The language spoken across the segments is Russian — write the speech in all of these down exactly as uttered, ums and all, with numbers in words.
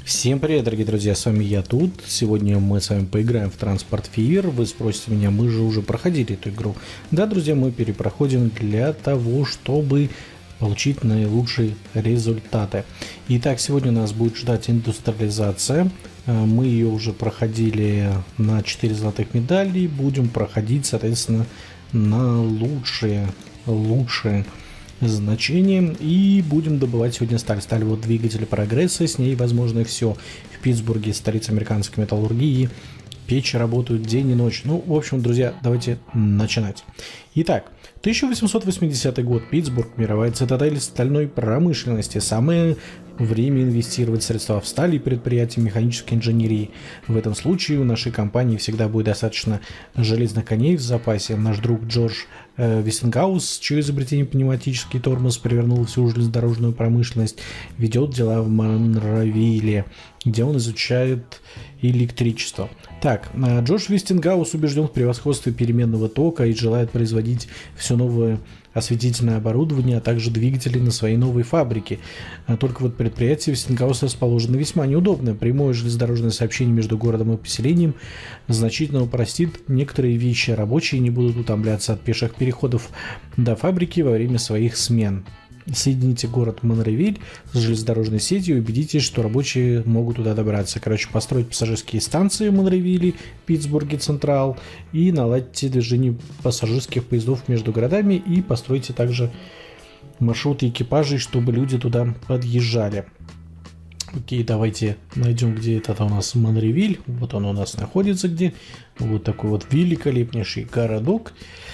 Всем привет, дорогие друзья, с вами я тут. Сегодня мы с вами поиграем в Transport Fever. Вы спросите меня, мы же уже проходили эту игру. Да, друзья, мы перепроходим для того, чтобы получить наилучшие результаты. Итак, сегодня нас будет ждать индустриализация. Мы ее уже проходили на четыре золотых медали. Будем проходить, соответственно, на лучшие, лучшие значением, и будем добывать сегодня сталь. Сталь вот двигатель прогресса, с ней возможно все. В Питтсбурге, столица американской металлургии, печи работают день и ночь. Ну, в общем, друзья, давайте начинать. Итак, тысяча восемьсот восьмидесятый год, Питтсбург, мировая цитадель стальной промышленности. Самое время инвестировать средства в сталь и предприятия механической инженерии. В этом случае у нашей компании всегда будет достаточно железных коней в запасе. Наш друг Джордж э, Вестингаус, чье изобретение пневматический тормоз перевернул всю железнодорожную промышленность, ведет дела в Монровилле, где он изучает электричество. Так, Джордж Вестингаус убежден в превосходстве переменного тока и желает производить все новое осветительное оборудование, а также двигатели на своей новой фабрике. Только вот предприятие Вестингауса расположено весьма неудобно. Прямое железнодорожное сообщение между городом и поселением значительно упростит некоторые вещи. Рабочие не будут утомляться от пеших переходов до фабрики во время своих смен. Соедините город Монровиль с железнодорожной сетью и убедитесь, что рабочие могут туда добраться. Короче, построить пассажирские станции в Монровилле, Питтсбурге, Централ, и наладьте движение пассажирских поездов между городами, и постройте также маршруты экипажей, чтобы люди туда подъезжали. Окей, давайте найдем, где это у нас Монровиль. Вот он у нас находится где. Вот такой вот великолепнейший городок.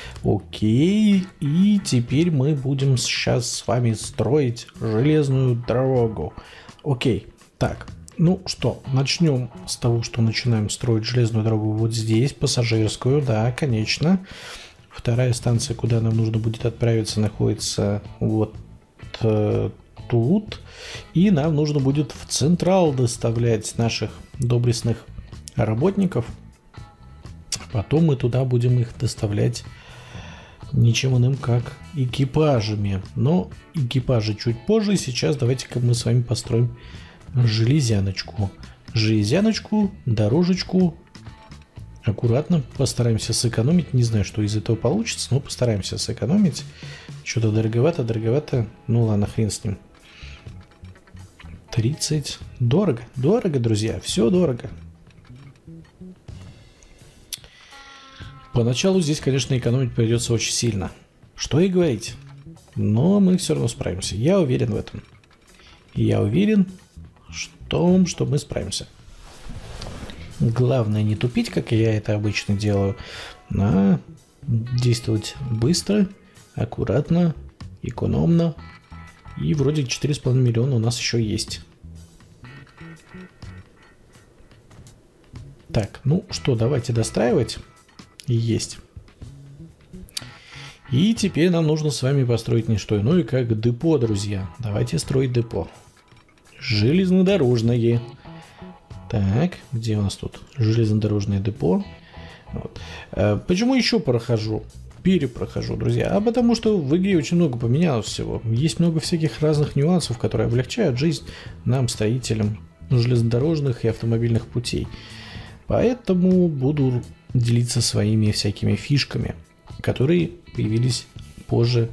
Окей, и теперь мы будем сейчас с вами строить железную дорогу. Окей, так, ну что, начнем с того, что начинаем строить железную дорогу вот здесь, пассажирскую, да, конечно. Вторая станция, куда нам нужно будет отправиться, находится вот э, тут. И нам нужно будет в Централ доставлять наших доблестных работников. Потом мы туда будем их доставлять ничем иным, как экипажами. Но экипажи чуть позже. Сейчас давайте-ка мы с вами построим железяночку. Железяночку, дорожечку. Аккуратно постараемся сэкономить. Не знаю, что из этого получится, но постараемся сэкономить. Что-то дороговато, дороговато. Ну ладно, хрен с ним. тридцать. Дорого, дорого, друзья. Все дорого. Поначалу здесь, конечно, экономить придется очень сильно. Что и говорить. Но мы все равно справимся. Я уверен в этом. Я уверен в том, что мы справимся. Главное не тупить, как я это обычно делаю, а действовать быстро, аккуратно, экономно. И вроде четыре с половиной миллиона у нас еще есть. Так, ну что, давайте достраивать. Есть. И теперь нам нужно с вами построить не что иное, как депо, друзья. Давайте строить депо. Железнодорожное. Так, где у нас тут железнодорожное депо? Вот. А почему еще прохожу? Перепрохожу, друзья. А потому что в игре очень много поменялось всего. Есть много всяких разных нюансов, которые облегчают жизнь нам, строителям железнодорожных и автомобильных путей. Поэтому буду делиться своими всякими фишками, которые появились позже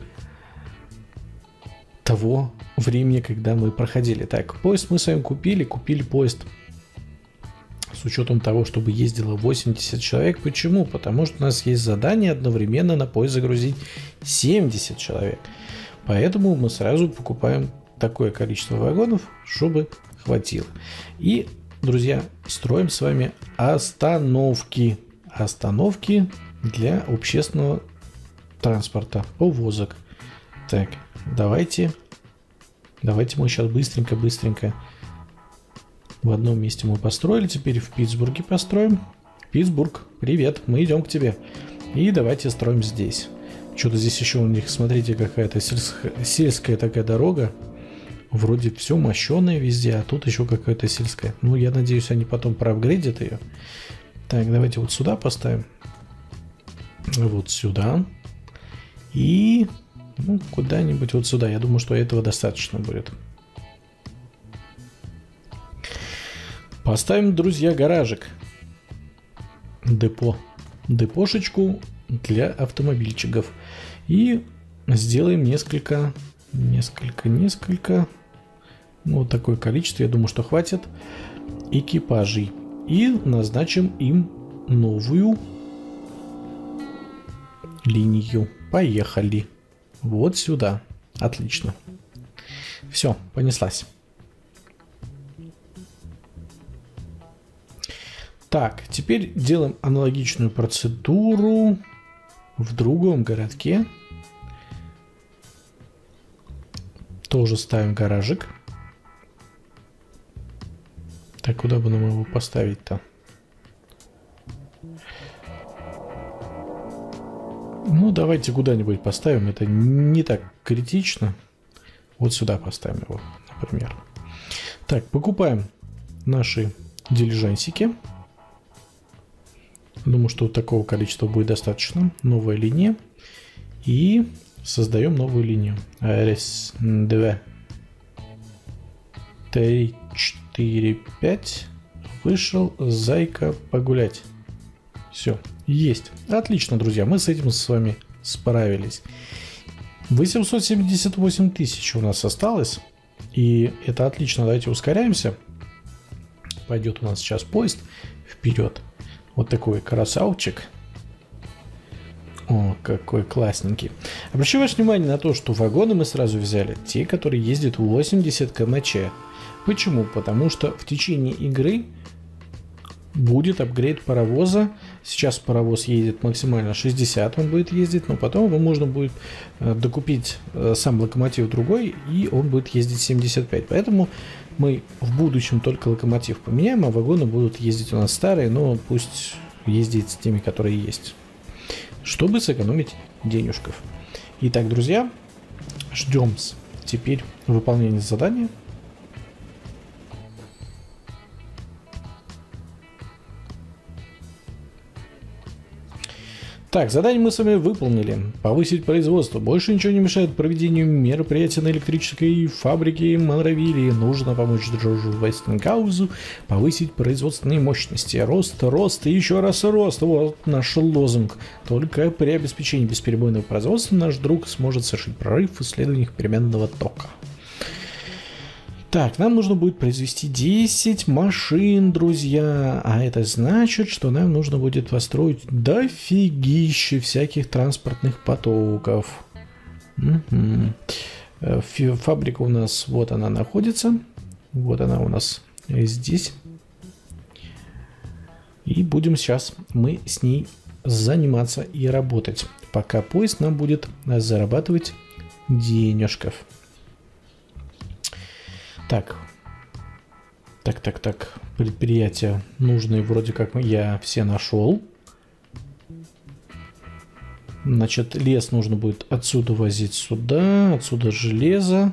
того времени, когда мы проходили. Так, поезд мы с вами купили, купили поезд с учетом того, чтобы ездило восемьдесят человек. Почему? Потому что у нас есть задание одновременно на поезд загрузить семьдесят человек. Поэтому мы сразу покупаем такое количество вагонов, чтобы хватило. И, друзья, строим с вами остановки. Остановки для общественного транспорта, повозок. Так, давайте. Давайте мы сейчас быстренько-быстренько в одном месте мы построили. Теперь в Питтсбурге построим. Питтсбург, привет, мы идем к тебе. И давайте строим здесь. Что-то здесь еще у них, смотрите, какая-то сельская, сельская такая дорога. Вроде все мощеное везде, а тут еще какая-то сельская. Ну, я надеюсь, они потом проапгрейдят ее. Так, давайте вот сюда поставим. Вот сюда. И ну, куда-нибудь вот сюда. Я думаю, что этого достаточно будет. Поставим, друзья, гаражик. Депо. Депошечку для автомобильчиков. И сделаем несколько, несколько, несколько, ну, вот такое количество, я думаю, что хватит, экипажей. И назначим им новую линию. Поехали. Вот сюда. Отлично. Все, понеслась. Так, теперь делаем аналогичную процедуру в другом городке. Тоже ставим гаражик. Так, куда бы нам его поставить-то? Ну, давайте куда-нибудь поставим. Это не так критично. Вот сюда поставим его, например. Так, покупаем наши дилижансики. Думаю, что вот такого количества будет достаточно. Новая линия. И создаем новую линию. Раз, два, три, четыре, пять. Вышел зайка погулять. Все, есть. Отлично, друзья, мы с этим с вами справились. восемьсот семьдесят восемь тысяч у нас осталось. И это отлично. Давайте ускоряемся. Пойдет у нас сейчас поезд вперед. Вот такой красавчик. О, какой классненький. Обращаю ваше внимание на то, что вагоны мы сразу взяли. Те, которые ездят восемьдесят километров. Почему? Потому что в течение игры будет апгрейд паровоза. Сейчас паровоз едет максимально шестьдесят, он будет ездить, но потом его можно будет докупить сам локомотив другой, и он будет ездить семьдесят пять. Поэтому мы в будущем только локомотив поменяем, а вагоны будут ездить у нас старые, но пусть ездит с теми, которые есть, чтобы сэкономить денежков. Итак, друзья, ждем теперь выполнения задания. Так, задание мы с вами выполнили. Повысить производство. Больше ничего не мешает проведению мероприятия на электрической фабрике Монровилли. Нужно помочь Джорджу Вестингаузу повысить производственные мощности. Рост, рост и еще раз рост. Вот наш лозунг. Только при обеспечении бесперебойного производства наш друг сможет совершить прорыв в исследованиях переменного тока. Так, нам нужно будет произвести десять машин, друзья. А это значит, что нам нужно будет построить дофигище всяких транспортных потоков. Угу. Фабрика у нас, вот она находится. Вот она у нас здесь. И будем сейчас мы с ней заниматься и работать, пока поезд нам будет зарабатывать денежков. Так, так, так, так, предприятия нужные вроде как я все нашел. Значит, лес нужно будет отсюда возить сюда, отсюда железо.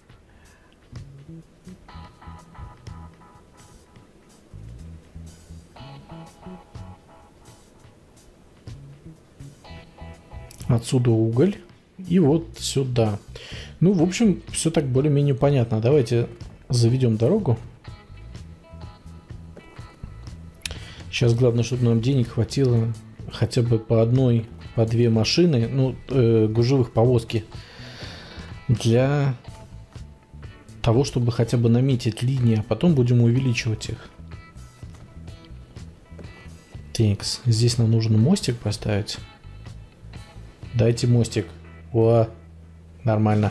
Отсюда уголь. И вот сюда. Ну, в общем, все так более-менее понятно. Давайте заведем дорогу. Сейчас главное, чтобы нам денег хватило хотя бы по одной, по две машины, ну, э, гужевых повозки, для того, чтобы хотя бы наметить линии, а потом будем увеличивать их. Так, здесь нам нужно мостик поставить. Дайте мостик. О, нормально.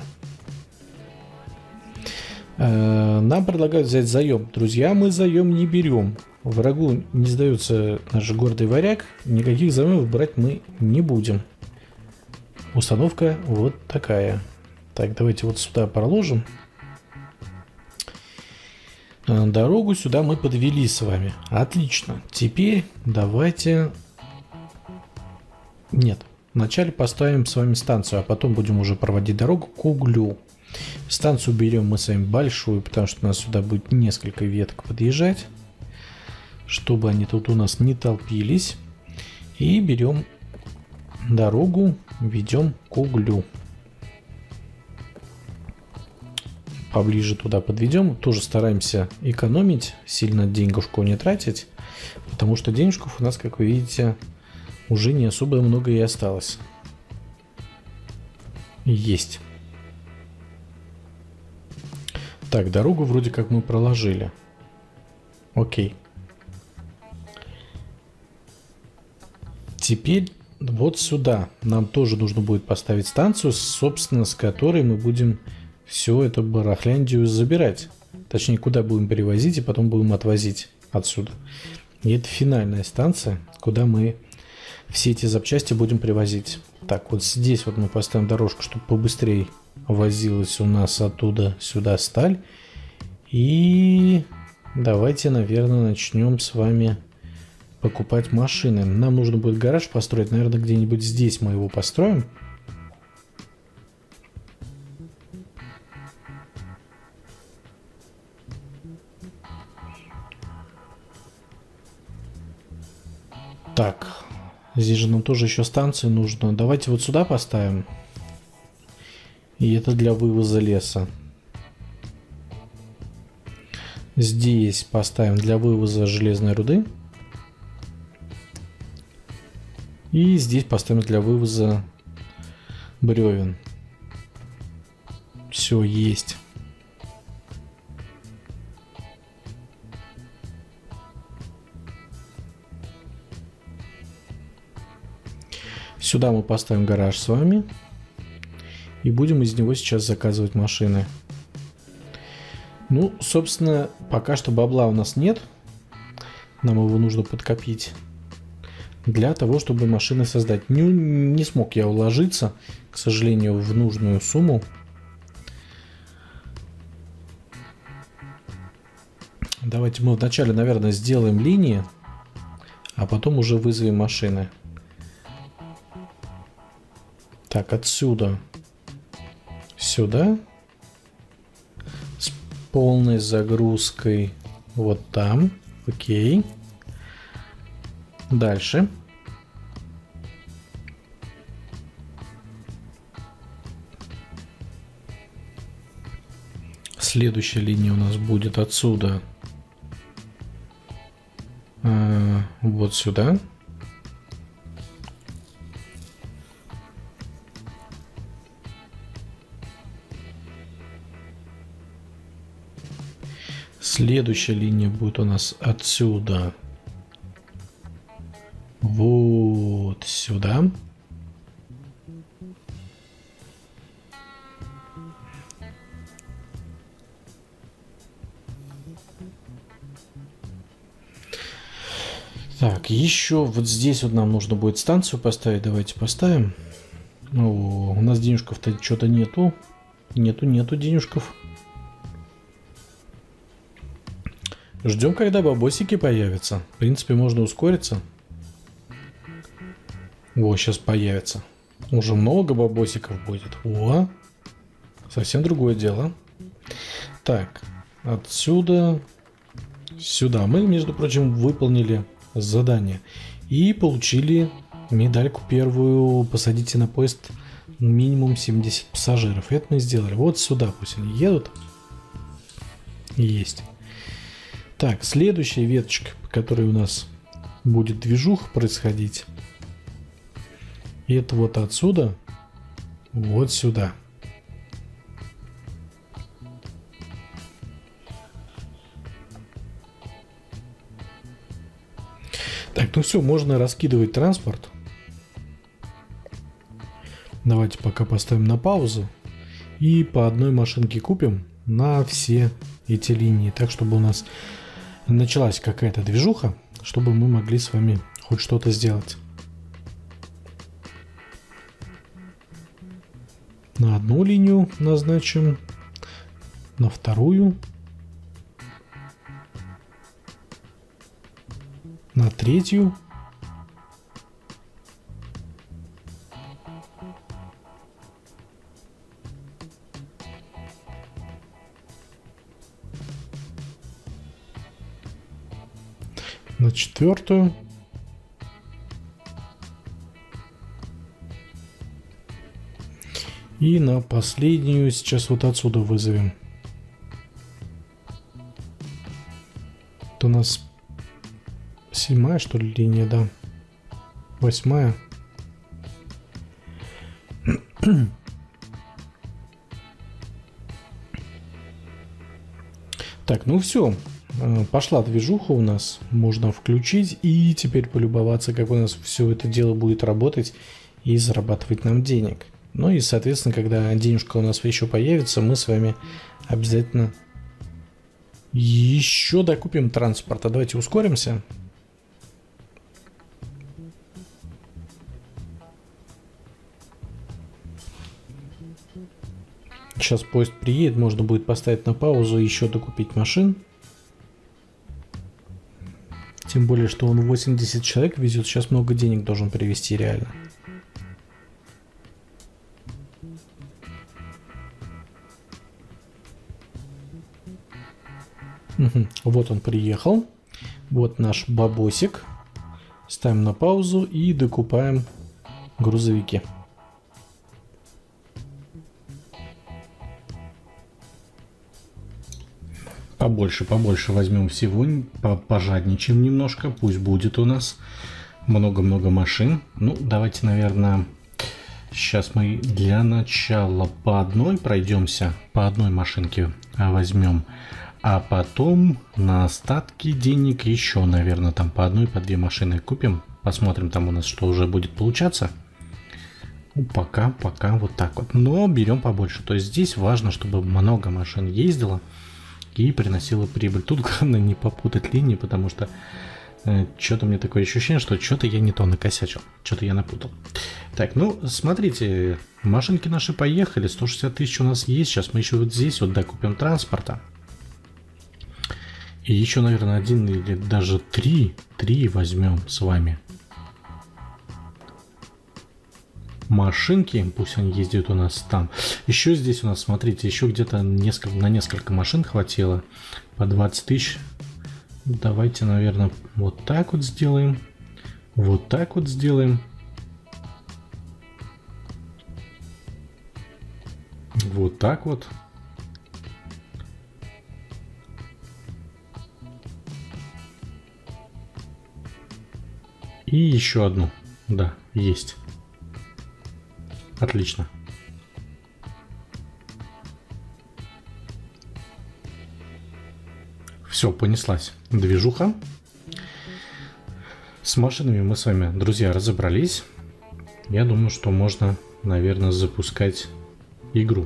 Э, нам предлагают взять заем. Друзья, мы заем не берем. Врагу не сдается наш гордый варяг. Никаких заемов брать мы не будем. Установка вот такая. Так, давайте вот сюда проложим. Э, дорогу сюда мы подвели с вами. Отлично. Теперь давайте... Нет. Вначале поставим с вами станцию, а потом будем уже проводить дорогу к углю. Станцию берем мы с вами большую, потому что у нас сюда будет несколько веток подъезжать, чтобы они тут у нас не толпились. И берем дорогу, ведем к углю. поближе туда подведем. Тоже стараемся экономить, сильно денежку не тратить, потому что денежков у нас, как вы видите, уже не особо много и осталось. Есть. Так, дорогу вроде как мы проложили. Окей. Теперь вот сюда нам тоже нужно будет поставить станцию, собственно, с которой мы будем все это барахляндию забирать. Точнее, куда будем перевозить и потом будем отвозить отсюда. И это финальная станция, куда мы все эти запчасти будем привозить. Так, вот здесь вот мы поставим дорожку, чтобы побыстрее возилась у нас оттуда сюда сталь. И давайте, наверное, начнем с вами покупать машины. Нам нужно будет гараж построить. Наверное, где-нибудь здесь мы его построим. Так, здесь же нам тоже еще станции нужно. Давайте вот сюда поставим. И это для вывоза леса. Здесь поставим для вывоза железной руды. И здесь поставим для вывоза бревен. Все есть. Сюда мы поставим гараж с вами. И будем из него сейчас заказывать машины. Ну, собственно, пока что бабла у нас нет. Нам его нужно подкопить. Для того, чтобы машины создать. Не, не смог я уложиться, к сожалению, в нужную сумму. Давайте мы вначале, наверное, сделаем линии, а потом уже вызовем машины. Так, отсюда сюда. С полной загрузкой вот там. Окей. Дальше. Следующая линия у нас будет отсюда э, вот сюда. Следующая линия будет у нас отсюда вот сюда. Так, еще вот здесь вот нам нужно будет станцию поставить. Давайте поставим. О, у нас денежков-то что-то нету. Нету, нету денежков. Ждем, когда бабосики появятся. В принципе, можно ускориться. О, сейчас появится. Уже много бабосиков будет. О, совсем другое дело. Так, отсюда сюда. Мы, между прочим, выполнили задание. И получили медальку первую. Посадите на поезд минимум семьдесят пассажиров. Это мы сделали. Вот сюда пусть они едут. Есть. Так, следующая веточка, по которой у нас будет движуха происходить. И это вот отсюда, вот сюда. Так, ну все, можно раскидывать транспорт. Давайте пока поставим на паузу. И по одной машинке купим на все эти линии. Так, чтобы у нас началась какая-то движуха, чтобы мы могли с вами хоть что-то сделать. На одну линию назначим, на вторую, на третью, на четвертую. И на последнюю сейчас вот отсюда вызовем Это у нас седьмая, что ли, линия, да? Восьмая. Так, ну все. Пошла движуха у нас. Можно включить и теперь полюбоваться, как у нас все это дело будет работать и зарабатывать нам денег. Ну и, соответственно, когда денежка у нас еще появится, мы с вами обязательно еще докупим транспорта. Давайте ускоримся. Сейчас поезд приедет, можно будет поставить на паузу и еще докупить машин. Тем более, что он восемьдесят человек везет, сейчас много денег должен привезти реально. Угу. Вот он приехал. Вот наш бабосик. Ставим на паузу и докупаем грузовики. Побольше, побольше возьмем всего, пожадничаем немножко, пусть будет у нас много-много машин. Ну, давайте, наверное, сейчас мы для начала по одной пройдемся, по одной машинке возьмем, а потом на остатки денег еще, наверное, там по одной, по две машины купим. Посмотрим там у нас, что уже будет получаться. Ну, пока, пока вот так вот. Но берем побольше. То есть здесь важно, чтобы много машин ездило и приносила прибыль. Тут главное не попутать линии, потому что э, что-то мне такое ощущение, что что-то я не то накосячил, что-то я напутал. Так, ну, смотрите, машинки наши поехали, сто шестьдесят тысяч у нас есть, сейчас мы еще вот здесь вот докупим транспорта. И еще, наверное, один или даже три, три возьмем с вами. Машинки, пусть они ездят у нас там. Еще здесь у нас, смотрите, еще где-то несколько, на несколько машин хватило. По двадцать тысяч. Давайте, наверное, вот так вот сделаем. Вот так вот сделаем. Вот так вот. И еще одну. Да, есть. Отлично. Все, понеслась движуха. С машинами мы с вами, друзья, разобрались. Я думаю, что можно, наверное, запускать игру.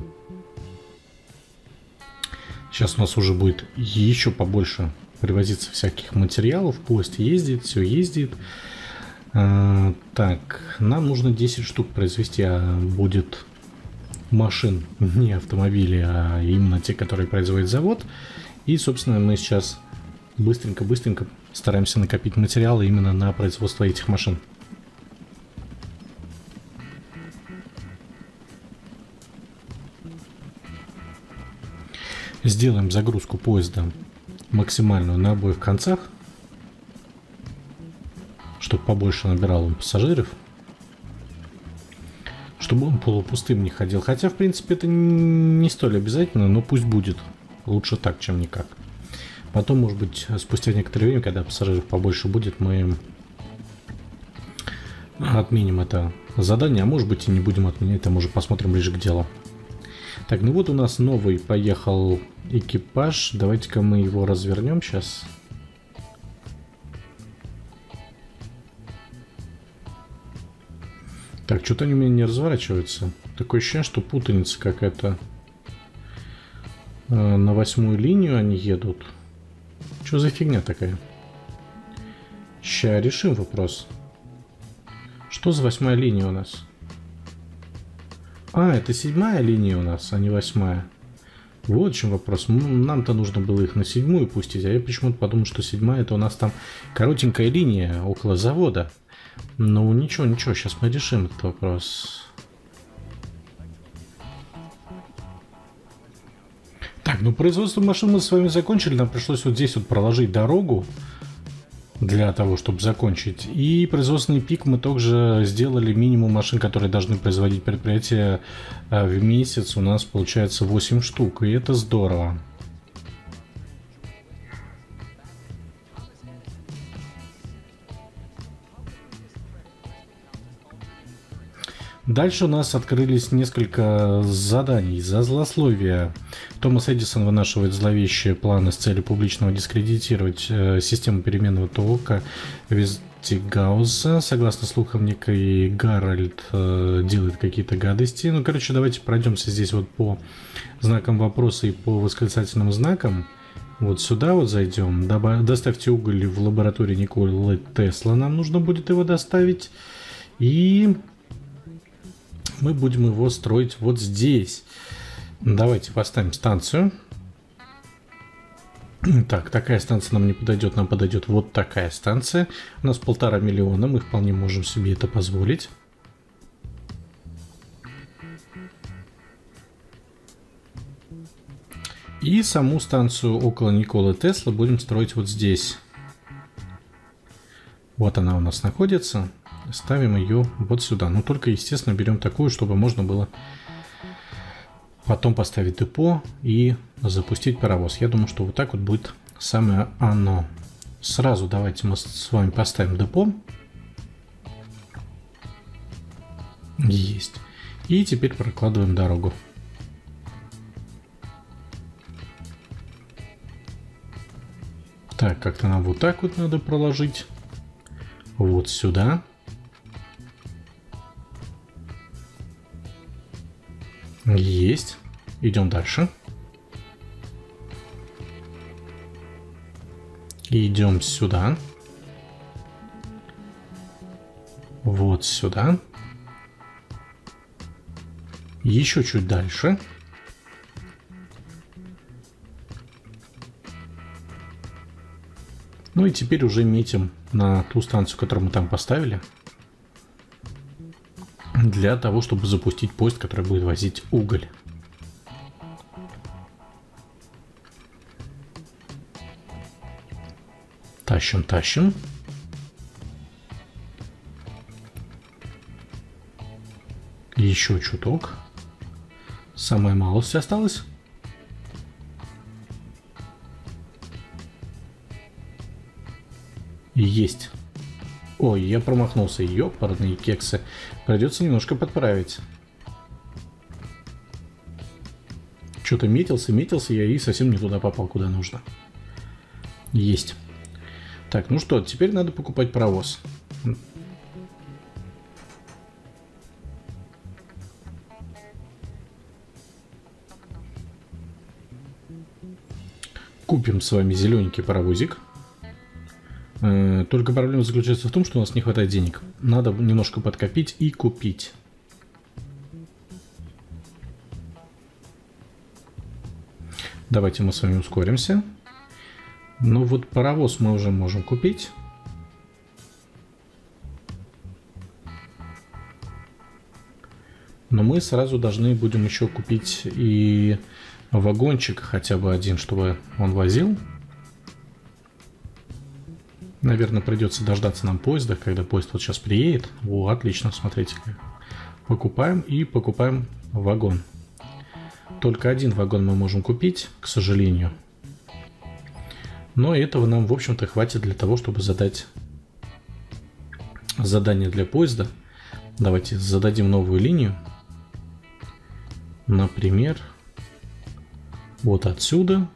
Сейчас у нас уже будет еще побольше привозиться всяких материалов. Поезд ездит, все ездит. А, так, нам нужно десять штук произвести, а будет машин, не автомобили, а именно те, которые производит завод. И, собственно, мы сейчас быстренько-быстренько стараемся накопить материалы именно на производство этих машин. Сделаем загрузку поезда максимальную на обоих концах, чтобы побольше набирал он пассажиров, чтобы он полупустым не ходил. Хотя, в принципе, это не столь обязательно, но пусть будет. Лучше так, чем никак. Потом, может быть, спустя некоторое время, когда пассажиров побольше будет, мы отменим это задание, а может быть и не будем отменять, там уже посмотрим ближе к делу. Так, ну вот у нас новый поехал экипаж. Давайте-ка мы его развернем сейчас. Так, что-то они у меня не разворачиваются. Такое ощущение, что путаница какая-то. На восьмую линию они едут. Что за фигня такая? Сейчас решим вопрос. Что за восьмая линия у нас? А, это седьмая линия у нас, а не восьмая. Вот в чем вопрос. Нам-то нужно было их на седьмую пустить, а я почему-то подумал, что седьмая это у нас там коротенькая линия около завода. Ну ничего, ничего, сейчас мы решим этот вопрос. Так, ну производство машин мы с вами закончили. Нам пришлось вот здесь вот проложить дорогу для того, чтобы закончить. И производственный пик мы также сделали минимум машин, которые должны производить предприятие в месяц. У нас получается восемь штук, и это здорово. Дальше у нас открылись несколько заданий за злословие. Томас Эдисон вынашивает зловещие планы с целью публичного дискредитировать э, систему переменного тока Вестигауза. Согласно слухам, некий Гарольд э, делает какие-то гадости. Ну, короче, давайте пройдемся здесь вот по знакам вопроса и по восклицательным знакам. Вот сюда вот зайдем. Добав... Доставьте уголь в лаборатории Николы Тесла. Нам нужно будет его доставить. И мы будем его строить вот здесь. Давайте поставим станцию. Так, такая станция нам не подойдет. Нам подойдет вот такая станция. У нас полтора миллиона. Мы вполне можем себе это позволить. И саму станцию около Николы Тесла будем строить вот здесь. Вот она у нас находится. Ставим ее вот сюда. Но только, естественно, берем такую, чтобы можно было потом поставить депо и запустить паровоз. Я думаю, что вот так вот будет самое оно. Сразу давайте мы с вами поставим депо. Есть. И теперь прокладываем дорогу. Так, как-то нам вот так вот надо проложить. Вот сюда. Есть. Идем дальше. Идем сюда. Вот сюда. Еще чуть дальше. Ну и теперь уже метим на ту станцию, которую мы там поставили, для того, чтобы запустить поезд, который будет возить уголь. Тащим, тащим. Еще чуток. Самая малость осталась. Есть. Ой, я промахнулся. Ёпарные кексы. Придется немножко подправить. Что-то метился, метился я и совсем не туда попал, куда нужно. Есть. Так, ну что, теперь надо покупать паровоз. Купим с вами зелененький паровозик. Только проблема заключается в том, что у нас не хватает денег. Надо немножко подкопить и купить. Давайте мы с вами ускоримся. Ну вот паровоз мы уже можем купить. Но мы сразу должны будем еще купить и вагончик хотя бы один, чтобы он возил. Наверное, придется дождаться нам поезда, когда поезд вот сейчас приедет. О, отлично, смотрите-ка. Покупаем и покупаем вагон. Только один вагон мы можем купить, к сожалению. Но этого нам, в общем-то, хватит для того, чтобы задать задание для поезда. Давайте зададим новую линию. Например, вот отсюда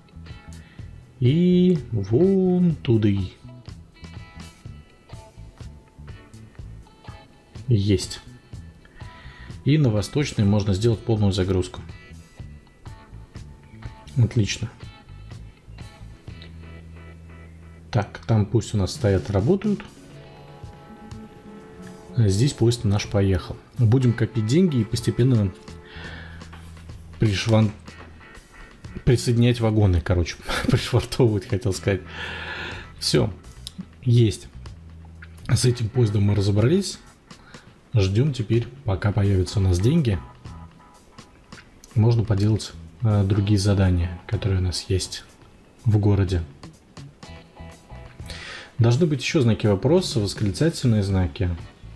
и вон туда. Есть. И на восточной можно сделать полную загрузку. Отлично. Так, там пусть у нас стоят, работают. Здесь поезд наш поехал. Будем копить деньги и постепенно пришван... присоединять вагоны, короче. Пришвартовывать, хотел сказать. Все. Есть. С этим поездом мы разобрались. Ждем теперь, пока появятся у нас деньги. Можно поделать э, другие задания, которые у нас есть в городе. Должны быть еще знаки вопроса, восклицательные знаки.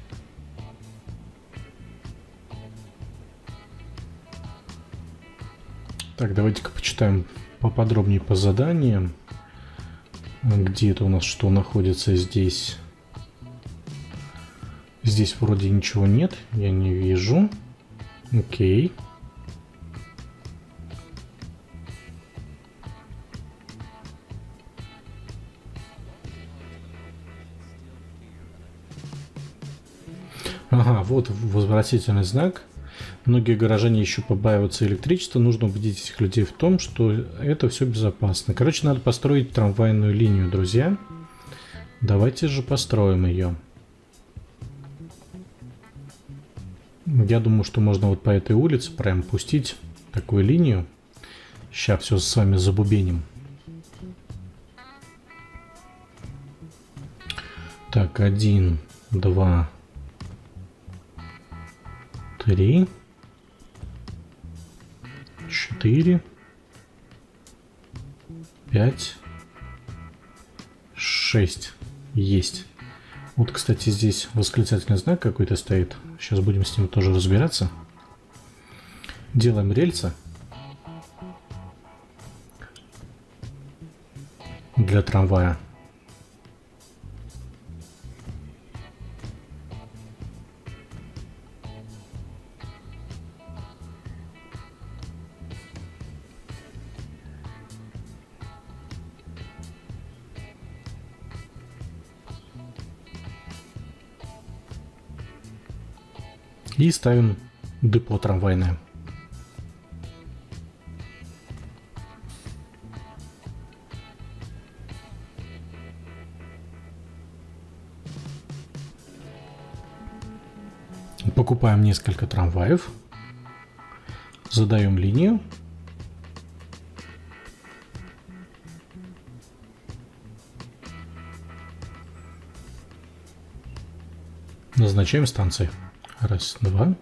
Так, давайте-ка почитаем поподробнее по заданиям. Где это у нас что находится здесь? Здесь вроде ничего нет, я не вижу. Окей. Ага, вот возвратительный знак. Многие горожане еще побаиваются электричества. Нужно убедить этих людей в том, что это все безопасно. Короче, надо построить трамвайную линию, друзья. Давайте же построим ее. Я думаю, что можно вот по этой улице прям пустить такую линию. Сейчас все с вами забубеним. Так, один, два, три, четыре, пять, шесть. Есть. Вот, кстати, здесь восклицательный знак какой-то стоит. Сейчас будем с ним тоже разбираться. Делаем рельсы для трамвая. И ставим депо трамвайное. Покупаем несколько трамваев. Задаем линию. Назначаем станции. Раз, два,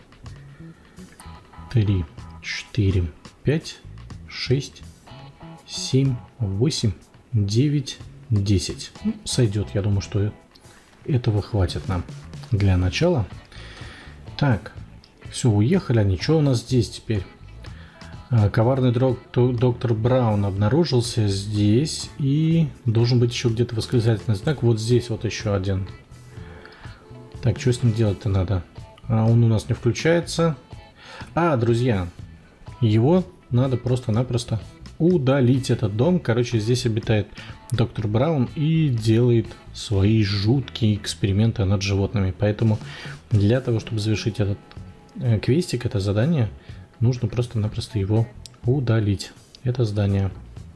три, четыре, пять, шесть, семь, восемь, девять, десять. Ну, сойдет. Я думаю, что этого хватит нам для начала. Так, все, уехали они. Что у нас здесь теперь? Коварный доктор Браун обнаружился здесь. И должен быть еще где-то восклицательный знак. Вот здесь вот еще один. Так, что с ним делать-то надо? А он у нас не включается. А, друзья, его надо просто-напросто удалить, этот дом. Короче, здесь обитает доктор Браун и делает свои жуткие эксперименты над животными. Поэтому для того, чтобы завершить этот э, квестик, это задание, нужно просто-напросто его удалить. Это здание.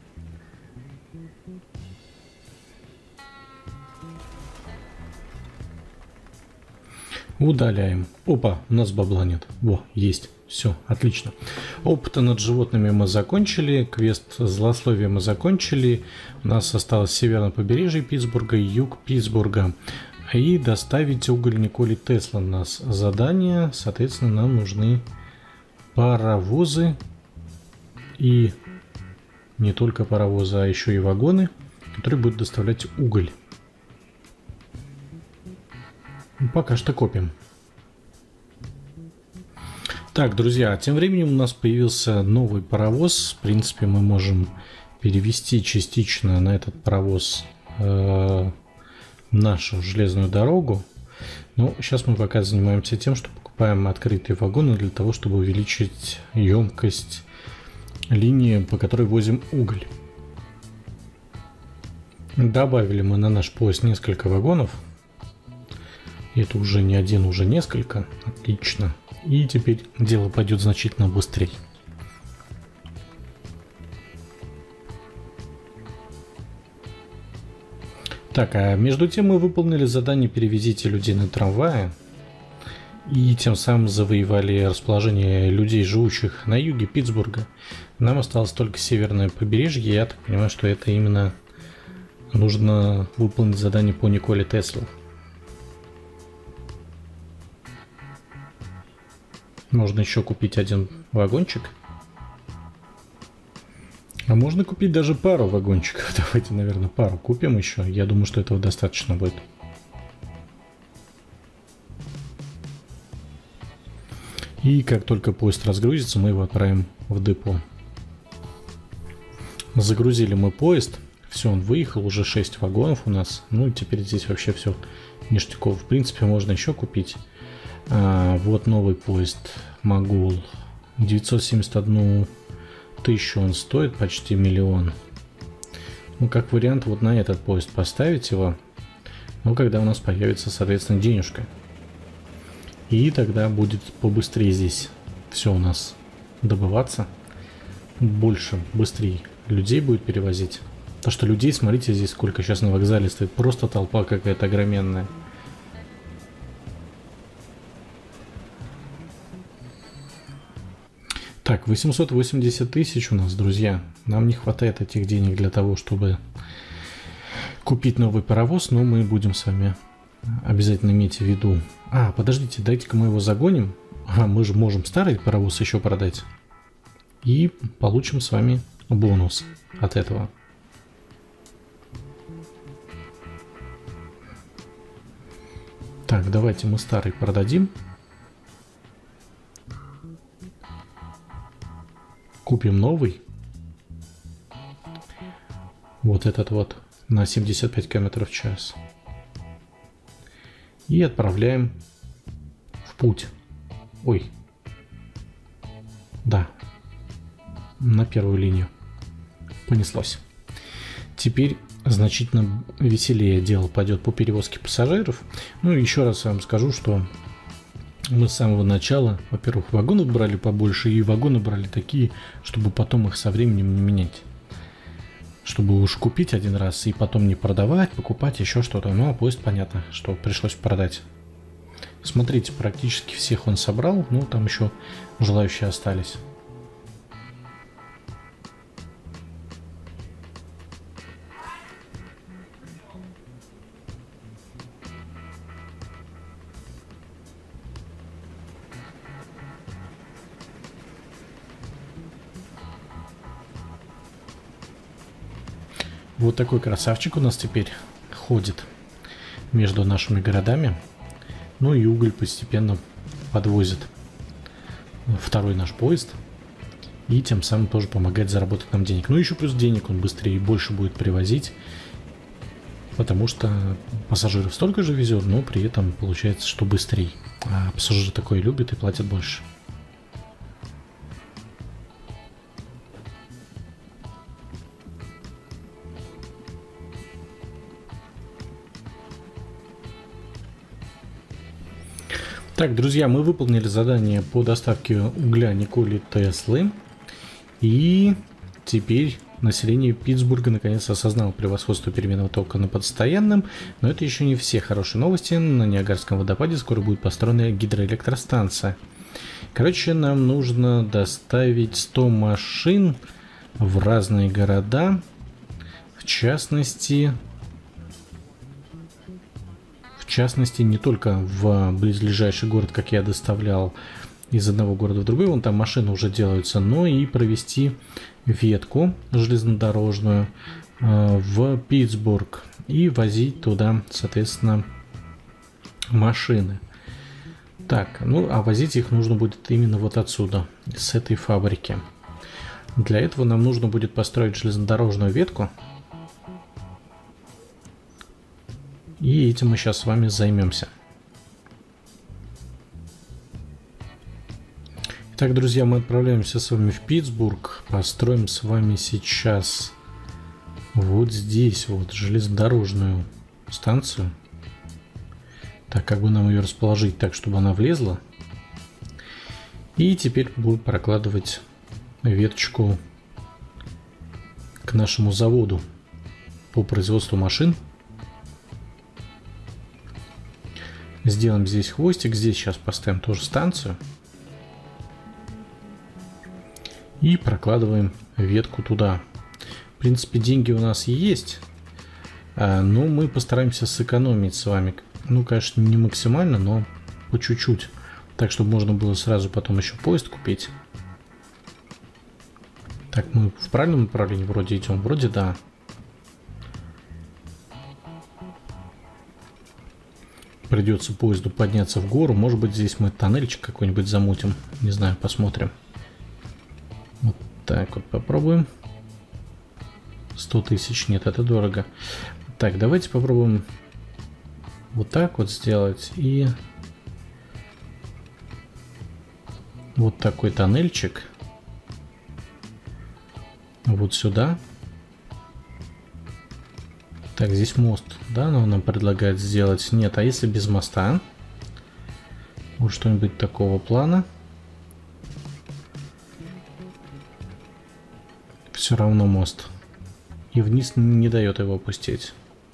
Удаляем. Опа, у нас бабла нет. Во, есть. Все, отлично. Опыта над животными мы закончили. Квест злословия мы закончили. У нас осталось северное побережье Питтсбурга и юг Питтсбурга. И доставить уголь Николе Тесла у нас задание. Соответственно, нам нужны паровозы. И не только паровозы, а еще и вагоны, которые будут доставлять уголь. Пока что копим. Так, друзья, тем временем у нас появился новый паровоз. В принципе, мы можем перевести частично на этот паровоз э, нашу железную дорогу. Но сейчас мы пока занимаемся тем, что покупаем открытые вагоны для того, чтобы увеличить емкость линии, по которой возим уголь. Добавили мы на наш поезд несколько вагонов. Это уже не один, уже несколько. Отлично. И теперь дело пойдет значительно быстрее. Так, а между тем мы выполнили задание «Перевезите людей на трамвае». И тем самым завоевали расположение людей, живущих на юге Питтсбурга. Нам осталось только северное побережье. Я так понимаю, что это именно нужно выполнить задание по Николе Теслу. Можно еще купить один вагончик. А можно купить даже пару вагончиков. Давайте, наверное, пару купим еще. Я думаю, что этого достаточно будет. И как только поезд разгрузится, мы его отправим в депо. Загрузили мы поезд. Все, он выехал. Уже шесть вагонов у нас. Ну, теперь здесь вообще все ништяков. В принципе, можно еще купить. А, вот новый поезд Могул. девятьсот семьдесят одну тысячу он стоит, почти миллион. Ну, как вариант, вот на этот поезд поставить его. Ну, когда у нас появится, соответственно, денежка. И тогда будет побыстрее здесь все у нас добываться. Больше, быстрее людей будет перевозить. То, что людей, смотрите, здесь сколько сейчас на вокзале стоит. Просто толпа какая-то огроменная. Так, восемьсот восемьдесят тысяч у нас, друзья. Нам не хватает этих денег для того, чтобы купить новый паровоз, но мы будем с вами обязательно иметь в виду. А, подождите, дайте-ка мы его загоним. А, мы же можем старый паровоз еще продать. И получим с вами бонус от этого. Так, давайте мы старый продадим. Купим новый. Вот этот вот на семьдесят пять километров в час. И отправляем в путь. Ой. Да. На первую линию. Понеслось. Теперь значительно веселее дело пойдет по перевозке пассажиров. Ну и еще раз вам скажу, что мы с самого начала, во-первых, вагонов брали побольше, и вагоны брали такие, чтобы потом их со временем не менять. Чтобы уж купить один раз и потом не продавать, покупать еще что-то. Ну а поезд, понятно, что пришлось продать. Смотрите, практически всех он собрал, ну там еще желающие остались. Вот такой красавчик у нас теперь ходит между нашими городами. Ну и уголь постепенно подвозит второй наш поезд. И тем самым тоже помогает заработать нам денег. Ну еще плюс денег он быстрее и больше будет привозить. Потому что пассажиров столько же везет, но при этом получается, что быстрее. А пассажиры такое любят и платят больше. Так, друзья, мы выполнили задание по доставке угля Николы Теслы. И теперь население Питтсбурга наконец осознало превосходство переменного тока над постоянным. Но это еще не все хорошие новости. На Ниагарском водопаде скоро будет построена гидроэлектростанция. Короче, нам нужно доставить сто машин в разные города. В частности... В частности, не только в близлежащий город, как я доставлял из одного города в другой, вон там машины уже делаются, но и провести ветку железнодорожную э, в Питтсбург и возить туда, соответственно, машины. Так, ну а возить их нужно будет именно вот отсюда, с этой фабрики. Для этого нам нужно будет построить железнодорожную ветку. И этим мы сейчас с вами займемся. Итак, друзья, мы отправляемся с вами в Питтсбург. Построим с вами сейчас вот здесь вот железнодорожную станцию. Так, как бы нам ее расположить так, чтобы она влезла. И теперь буду прокладывать веточку к нашему заводу по производству машин. Сделаем здесь хвостик, здесь сейчас поставим тоже станцию. И прокладываем ветку туда. В принципе, деньги у нас есть, но мы постараемся сэкономить с вами. Ну, конечно, не максимально, но по чуть-чуть. Так, чтобы можно было сразу потом еще поезд купить. Так, мы в правильном направлении вроде идем? Вроде да. Придется поезду подняться в гору. Может быть, здесь мы тоннельчик какой-нибудь замутим. Не знаю, посмотрим. Вот так вот попробуем. сто тысяч. Нет, это дорого. Так, давайте попробуем вот так вот сделать и вот такой тоннельчик вот сюда. Так, здесь мост, да, но нам предлагает сделать. Нет, а если без моста? Вот что-нибудь такого плана. Все равно мост. И вниз не дает его опустить.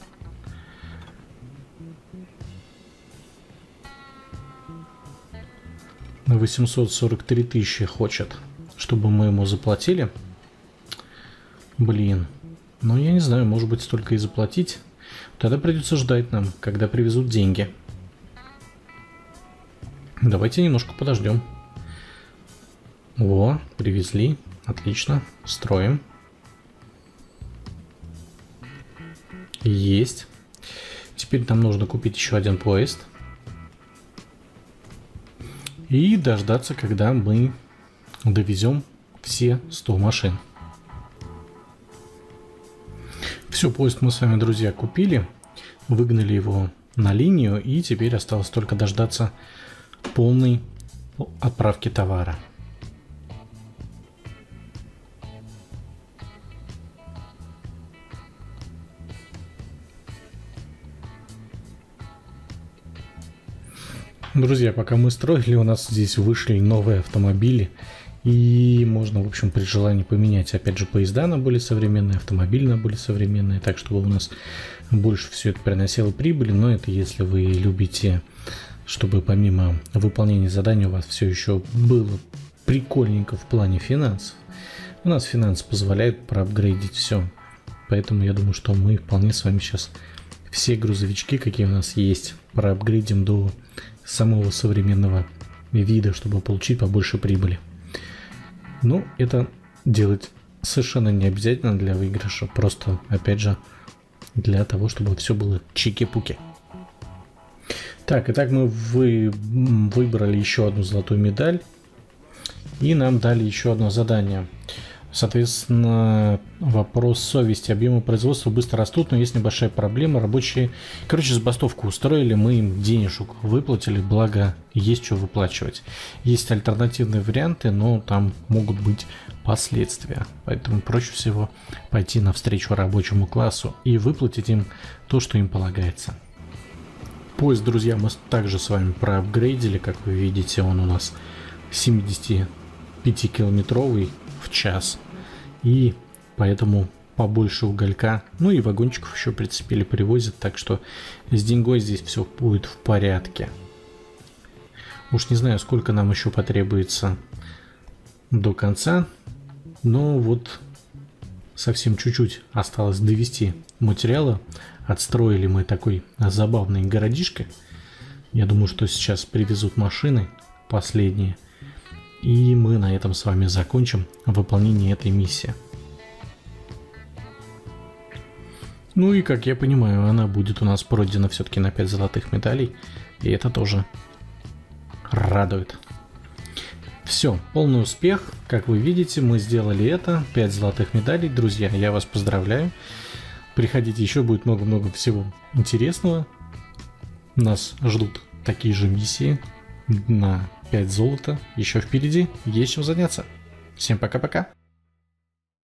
восемьсот сорок три тысячи хочет, чтобы мы ему заплатили. Блин. Ну, я не знаю, может быть, столько и заплатить. Тогда придется ждать нам, когда привезут деньги. Давайте немножко подождем. Во, привезли. Отлично. Строим. Есть. Теперь нам нужно купить еще один поезд. И дождаться, когда мы довезем все сто машин. Все, поезд мы с вами, друзья, купили. Выгнали его на линию. И теперь осталось только дождаться полной отправки товара. Друзья, пока мы строили, у нас здесь вышли новые автомобили. И можно, в общем, при желании поменять, опять же, поезда на более современные, автомобили на более современные, так, чтобы у нас больше все это приносило прибыли. Но это если вы любите, чтобы помимо выполнения заданий у вас все еще было прикольненько в плане финансов. У нас финансы позволяют проапгрейдить все. Поэтому я думаю, что мы вполне с вами сейчас все грузовички, какие у нас есть, проапгрейдим до самого современного вида, чтобы получить побольше прибыли. Но это делать совершенно не обязательно для выигрыша, просто, опять же, для того, чтобы все было чики-пуки. Так, итак, мы вы, выбрали еще одну золотую медаль, и нам дали еще одно задание. Соответственно, вопрос совести. Объемы производства быстро растут, но есть небольшая проблема. Рабочие, короче, забастовку устроили, мы им денежек выплатили, благо есть что выплачивать. Есть альтернативные варианты, но там могут быть последствия. Поэтому проще всего пойти навстречу рабочему классу и выплатить им то, что им полагается. Поезд, друзья, мы также с вами проапгрейдили. Как вы видите, он у нас семидесятипятикилометровый в час. И поэтому побольше уголька. Ну и вагончиков еще прицепили, привозят. Так что с деньгой здесь все будет в порядке. Уж не знаю, сколько нам еще потребуется до конца. Но вот совсем чуть-чуть осталось довести материала. Отстроили мы такой забавный городишко. Я думаю, что сейчас привезут машины последние. И мы на этом с вами закончим выполнение этой миссии. Ну и, как я понимаю, она будет у нас пройдена все-таки на пять золотых медалей. И это тоже радует. Все, полный успех. Как вы видите, мы сделали это. пять золотых медалей. Друзья, я вас поздравляю. Приходите, еще будет много-много всего интересного. Нас ждут такие же миссии на пять золота. Еще впереди есть чем заняться. Всем пока-пока.